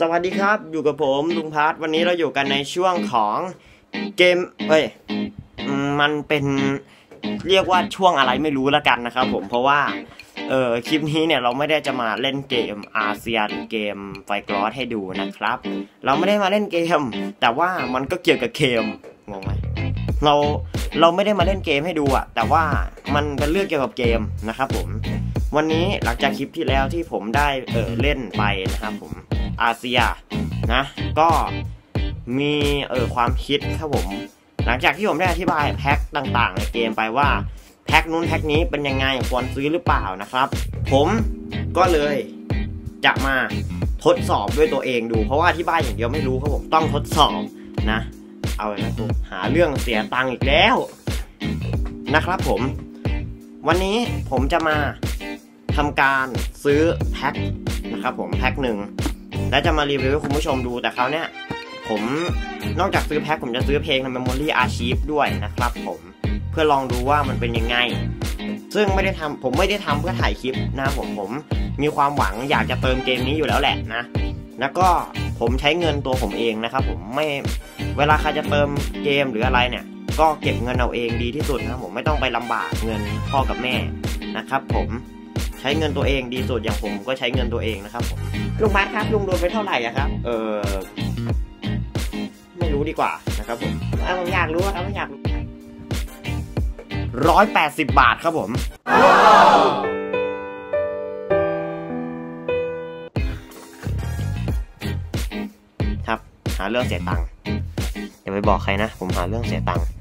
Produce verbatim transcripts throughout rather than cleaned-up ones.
วัสดีครับอยู่กับผมลุงพัทวันนี้เราอยู่กันในช่วงของเกมเอ้ยมันเป็นเรียกว่าช่วงอะไรไม่รู้แล้วกันนะครับผมเพราะว่าเออคลิปนี้เนี่ยเราไม่ได้จะมาเล่นเกมอาเซียนเกมไฟกรอสให้ดูนะครับเราไม่ได้มาเล่นเกมแต่ว่ามันก็เกี่ยวกับเกมงงไหมเราเราไม่ได้มาเล่นเกมให้ดูอะแต่ว่ามันเป็นเรื่องเกี่ยวกับเกมนะครับผมวันนี้หลังจากคลิปที่แล้วที่ผมได้เออเล่นไปนะครับผมอาเซียนะก็มีเออความคิดครับผมหลังจากที่ผมได้อธิบายแพ็คต่างๆในเกมไปว่าแพ็คนู้นแพ็คนี้เป็นยังไงควรซื้อหรือเปล่านะครับผมก็เลยจะมาทดสอบด้วยตัวเองดูเพราะว่าอธิบายอย่างเดียวไม่รู้ครับผมต้องทดสอบนะเอาเลยนะผมหาเรื่องเสียตังค์อีกแล้วนะครับผมวันนี้ผมจะมาทำการซื้อแพ็คนะครับผมแพ็คหนึ่งและจะมารีวิวให้คุณผู้ชมดูแต่คราวเนี้ยผมนอกจากซื้อแพ็คผมจะซื้อเพลงใน Memory Archive ด้วยนะครับผมเพื่อลองดูว่ามันเป็นยังไงซึ่งไม่ได้ทำผมไม่ได้ทำเพื่อถ่ายคลิปนะผมผมมีความหวังอยากจะเติมเกมนี้อยู่แล้วแหละนะแล้วก็ผมใช้เงินตัวผมเองนะครับผมไม่เวลาใครจะเติมเกมหรืออะไรเนี่ยก็เก็บเงินเอาเองดีที่สุดนะผมไม่ต้องไปลำบากเงินพ่อกับแม่นะครับผมใช้เงินตัวเองดีสุดอย่างผมก็ใช้เงินตัวเองนะครับผมลุงบัสครับลุงโดนไปเท่าไหร่อะครับเออไม่รู้ดีกว่านะครับผมผมอยากรู้ครับผมอยากรู้ร้อยแปดสิบบาทครับผมครับหาเรื่องเสียตังค์อย่าไปบอกใครนะผมหาเรื่องเสียตังค์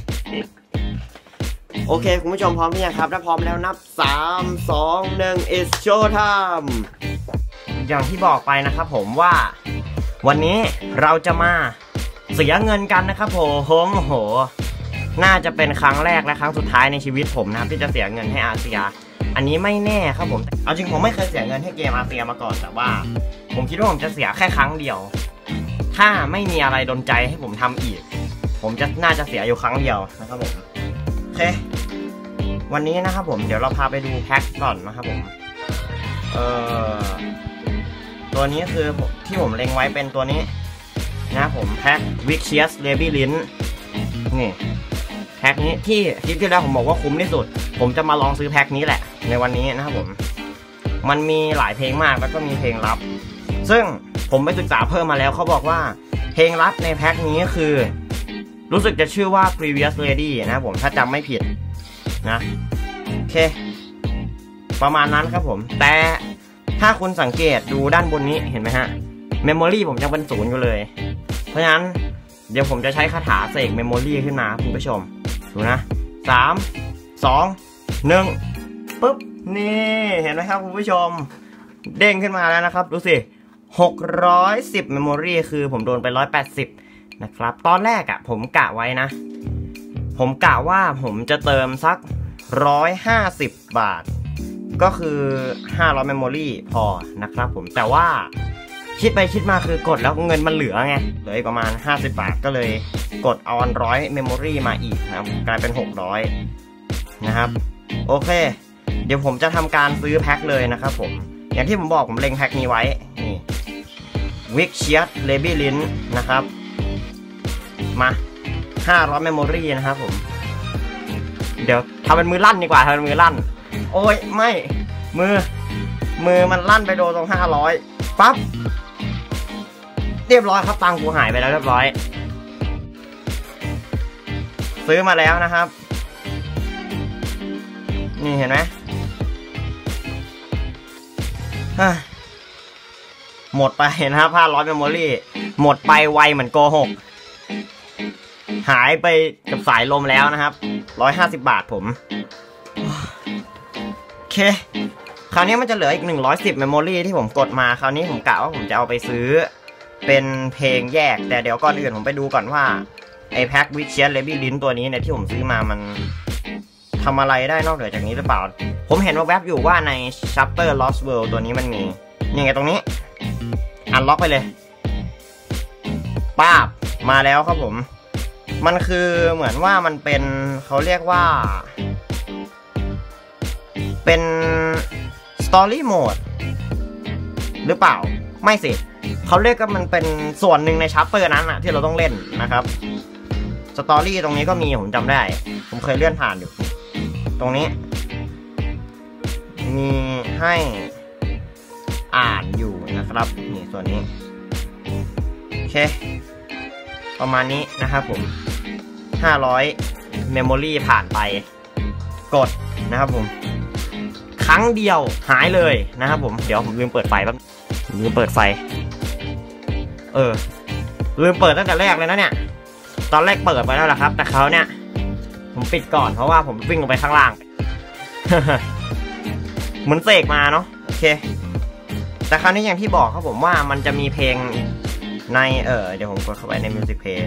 โอเคคุณผู้ชมพร้อมหรือยังครับถ้าพร้อมแล้วนับสาม สอง หนึ่ง It's show time อย่างที่บอกไปนะครับผมว่าวันนี้เราจะมาเสียเงินกันนะครับผมโอ้โหน่าจะเป็นครั้งแรกและครั้งสุดท้ายในชีวิตผมนะครับที่จะเสียเงินให้อาเซียอันนี้ไม่แน่ครับผมเอาจริงผมไม่เคยเสียเงินให้เกมอาเซียมาก่อนแต่ว่าผมคิดว่าผมจะเสียแค่ครั้งเดียวถ้าไม่มีอะไรดลใจให้ผมทำอีกผมจะน่าจะเสียอยู่ครั้งเดียวนะครับผมโอเควันนี้นะครับผมเดี๋ยวเราพาไปดูแพ็คก่อนนะครับผมเอ่อตัวนี้คือที่ผมเล็งไว้เป็นตัวนี้นะผมแพ็ควิกเชียสเลบี้ลินนี่แพ็คนี้ที่คลิปที่แล้วผมบอกว่าคุ้มที่สุดผมจะมาลองซื้อแพ็คนี้แหละในวันนี้นะครับผมมันมีหลายเพลงมากแล้วก็มีเพลงลับซึ่งผมไปศึกษาเพิ่มมาแล้วเขาบอกว่าเพลงลับในแพ็คนี้คือรู้สึกจะชื่อว่า previous lady นะผมถ้าจำไม่ผิดนะโอเคประมาณนั้นครับผมแต่ถ้าคุณสังเกตดูด้านบนนี้เห็นไหมฮะ memory ผมยังเป็นศูนย์อยู่เลยเพราะฉะนั้นเดี๋ยวผมจะใช้คาถาเสก memory ขึ้นมาคุณผู้ชมดูนะสาม สอง หนึ่งปึ๊บนี่เห็นไหมครับคุณผู้ชมเด้งขึ้นมาแล้วนะครับดูสิหกร้อยสิบ memory คือผมโดนไปหนึ่งร้อยแปดสิบนะครับตอนแรกอ่ะผมกะไว้นะผมกะว่าผมจะเติมสักหนึ่งร้อยห้าสิบบาทก็คือห้าร้อย memory พอนะครับผมแต่ว่าคิดไปคิดมาคือกดแล้วเงินมันเหลือไงเหลืออีกประมาณห้าสิบบาทก็เลยกดเอาหนึ่งร้อย memory มาอีกนะครับกลายเป็นหกร้อยนะครับโอเคเดี๋ยวผมจะทำการซื้อแพ็คเลยนะครับผมอย่างที่ผมบอกผมเล็งแพ็คนี้ไว้นี่วิกเชียสเลบี้ลินนะครับมาห้าร้อย memory นะครับผมเดี๋ยวทำเป็นมือลั่นดีกว่าทำเป็นมือลั่นโอ้ยไม่มือมือมันลั่นไปโดนตรงห้าร้อยปั๊บเรียบร้อยครับตังค์กูหายไปแล้วเรียบร้อยซื้อมาแล้วนะครับนี่เห็นไหมหมดไปนะครับห้าร้อย memory หมดไปไวเหมือนโกหกหายไปกับสายลมแล้วนะครับหนึ่งร้อยห้าสิบบาทผมโอเคคราวนี้มันจะเหลืออีกหนึ่งร้อยสิบ memory ที่ผมกดมาคราวนี้ผมกะว่าผมจะเอาไปซื้อเป็นเพลงแยกแต่เดี๋ยวก่อนอื่นผมไปดูก่อนว่าไอแพ็ควิเชียสเลบี้ลินตัวนี้เนี่ยที่ผมซื้อมามันทำอะไรได้นอกเหนือจากนี้หรือเปล่าผมเห็นว่าแวบอยู่ว่าใน chapter lost world ตัวนี้มันมีนี่ไงตรงนี้อันล็อกไปเลยป้าบมาแล้วครับผมมันคือเหมือนว่ามันเป็นเขาเรียกว่าเป็น story mode หรือเปล่าไม่สิเขาเรียกว่ามันเป็นส่วนหนึ่งในชัปเตอร์นั้นอะที่เราต้องเล่นนะครับสตอรี่ตรงนี้ก็มีผมจำได้ผมเคยเลื่อนผ่านอยู่ตรงนี้มีให้อ่านอยู่นะครับนี่ส่วนนี้โอเคประมาณนี้นะครับผมห้าร้อยเมมโมรี่ผ่านไปกดนะครับผมครั้งเดียวหายเลยนะครับผมเดี๋ยวผมลืมเปิดไฟแป๊บลืมเปิดไฟเออลืมเปิดตั้งแต่แรกเลยนะเนี่ยตอนแรกเปิดไปแล้วแหละครับแต่เขาเนี่ยผมปิดก่อนเพราะว่าผมวิ่งลงไปข้างล่าง เหมือนเสกมาเนาะโอเคแต่คราวนี้อย่างที่บอกครับผมว่ามันจะมีเพลงในเออเดี๋ยวผมกดเข้าไปใน Music Play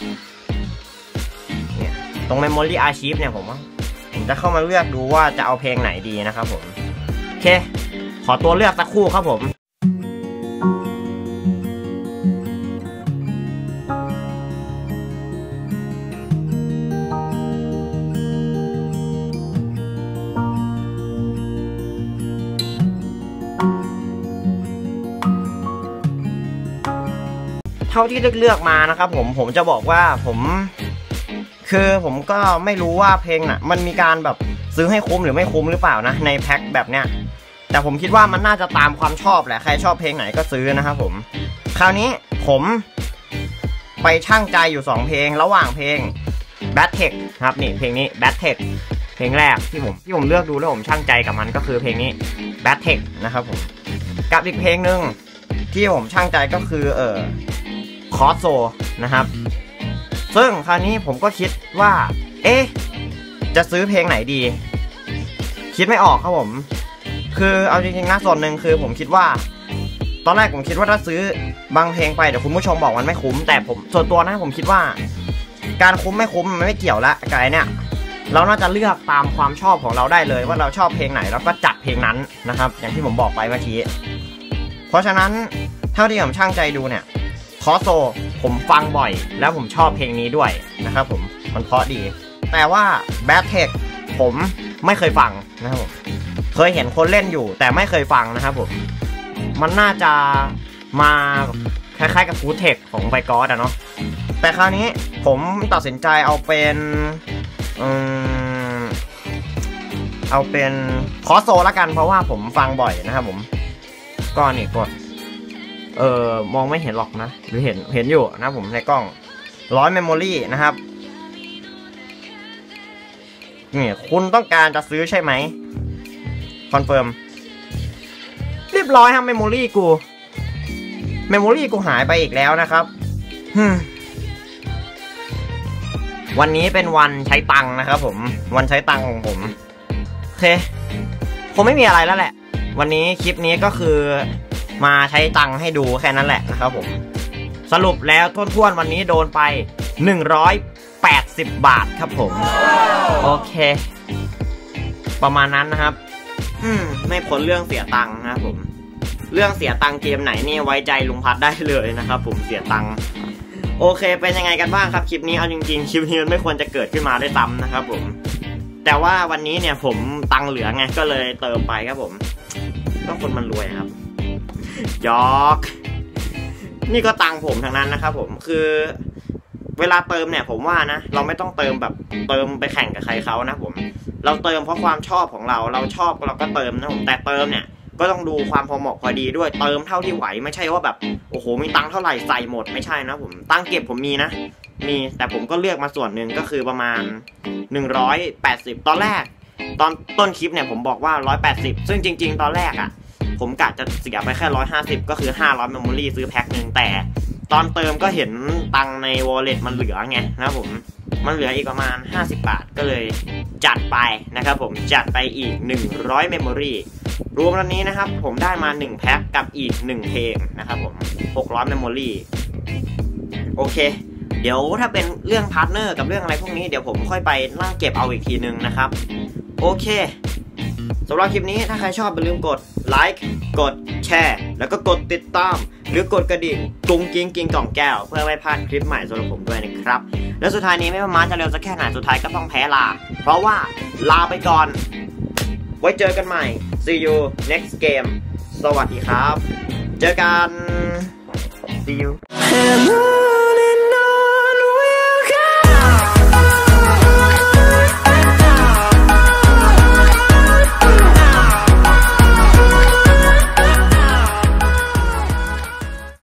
เนี่ยตรง Memory Archive เนี่ยผมว่าผมจะเข้ามาเลือกดูว่าจะเอาเพลงไหนดีนะครับผมโอเคขอตัวเลือกสักครู่ครับผมเท่าที่เลือกมานะครับผมผมจะบอกว่าผมคือผมก็ไม่รู้ว่าเพลงน่ะมันมีการแบบซื้อให้คุ้มหรือไม่คุ้มหรือเปล่านะในแพ็คแบบเนี้ยแต่ผมคิดว่ามันน่าจะตามความชอบแหละใครชอบเพลงไหนก็ซื้อนะครับผมคราวนี้ผมไปชั่งใจอยู่สองเพลงระหว่างเพลง Bad Tech ครับนี่เพลงนี้ Bad Tech เพลงแรกที่ผมที่ผมเลือกดูแล้วผมชั่งใจกับมันก็คือเพลงนี้ Bad Tech นะครับผมกับอีกเพลงหนึ่งที่ผมชั่งใจก็คือเออคอสโซนะครับซึ่งคราวนี้ผมก็คิดว่าเอ๊ะจะซื้อเพลงไหนดีคิดไม่ออกครับผมคือเอาจริงๆนะส่วนหนึ่งคือผมคิดว่าตอนแรกผมคิดว่าถ้าซื้อบางเพลงไปเดี๋ยวคุณผู้ชมบอกมันไม่คุ้มแต่ผมส่วนตัวนะผมคิดว่าการคุ้มไม่คุ้มมันไม่เกี่ยวละกายเนี่ยเราน่าจะเลือกตามความชอบของเราได้เลยว่าเราชอบเพลงไหนแล้วก็จัดเพลงนั้นนะครับอย่างที่ผมบอกไปเมื่อกี้เพราะฉะนั้นเท่าที่ผมช่างใจดูเนี่ยคอสโซผมฟังบ่อยแล้วผมชอบเพลงนี้ด้วยนะครับผมมันเพราะดีแต่ว่า Bad Tech ผมไม่เคยฟังนะครับผมเคยเห็นคนเล่นอยู่แต่ไม่เคยฟังนะครับผมมันน่าจะมาคล้ายๆกับ Good Tech ของไบกอสอะเนาะแต่คราวนี้ผมตัดสินใจเอาเป็นอืมเอาเป็นคอสโซละกันเพราะว่าผมฟังบ่อยนะครับผมก็นี่กดเออมองไม่เห็นหรอกนะหรือเห็นเห็นอยู่นะผมในกล้องร้อยเมมโมรี่นะครับนี่คุณต้องการจะซื้อใช่ไหมคอนเฟิร์มเรียบร้อยครับเมมโมรี่กูเมมโมรี่กูหายไปอีกแล้วนะครับวันนี้เป็นวันใช้ตังค์นะครับผมวันใช้ตังค์ของผมโอเคคงไม่มีอะไรแล้วแหละวันนี้คลิปนี้ก็คือมาใช้ตังค์ให้ดูแค่นั้นแหละนะครับผมสรุปแล้วท้วนๆวันนี้โดนไปหนึ่งร้อยแปดสิบบาทครับผมโอเคประมาณนั้นนะครับอืมไม่พ้นเรื่องเสียตังค์นะครับผมเรื่องเสียตังค์เกมไหนนี่ไว้ใจลุงพัดได้เลยนะครับผมเสียตังค์โอเคเป็นยังไงกันบ้างครับคลิปนี้เอาจริงๆคลิปนี้มันไม่ควรจะเกิดขึ้นมาด้วยซ้ำนะครับผมแต่ว่าวันนี้เนี่ยผมตังค์เหลือไงก็เลยเติมไปครับผมก็คนมันรวยครับยอกนี่ก็ตังผมทั้งนั้นนะครับผมคือเวลาเติมเนี่ยผมว่านะเราไม่ต้องเติมแบบเติมไปแข่งกับใครเขานะผมเราเติมเพราะความชอบของเราเราชอบเราก็เติมนะผมแต่เติมเนี่ยก็ต้องดูความพอเหมาะพอดีด้วยเติมเท่าที่ไหวไม่ใช่ว่าแบบโอ้โหมีตังเท่าไหร่ใส่หมดไม่ใช่นะผมตังเก็บผมมีนะมีแต่ผมก็เลือกมาส่วนหนึ่งก็คือประมาณหนึ่งร้อยแปดสิบตอนแรกตอนต้นคลิปเนี่ยผมบอกว่าหนึ่งร้อยแปดสิบซึ่งจริงๆตอนแรกอ่ะผมกะจะเสียไปแค่หนึ่งร้อยห้าสิบก็คือห้าร้อยเมมโมรี่ซื้อแพ็คหนึ่งแต่ตอนเติมก็เห็นตังใน wallet มันเหลือไงนะผมมันเหลืออีกประมาณห้าสิบบาทก็เลยจัดไปนะครับผมจัดไปอีกหนึ่งร้อยเมมโมรี่รวมวันนี้นะครับผมได้มาหนึ่งแพ็คกับอีกหนึ่งเพลงนะครับผมหกร้อยเมมโมรี่โอเคเดี๋ยวถ้าเป็นเรื่องพาร์ทเนอร์กับเรื่องอะไรพวกนี้เดี๋ยวผมค่อยไปนั่งเก็บเอาอีกทีนึงนะครับโอเคสำหรับคลิปนี้ถ้าใครชอบอย่าลืมกดไลค์กดแชร์แล้วก็กดติดตามหรือกดกระดิ่งกุ้งกิ้งกิ้งกล่องแก้วเพื่อไม่พลาดคลิปใหม่สำหรับผมด้วยนะครับและสุดท้ายนี้ไม่ว่าม้าจะเร็วสักแค่ไหนสุดท้ายก็ต้องแพ้ลาเพราะว่าลาไปก่อนไว้เจอกันใหม่ see you next game สวัสดีครับเจอกัน see you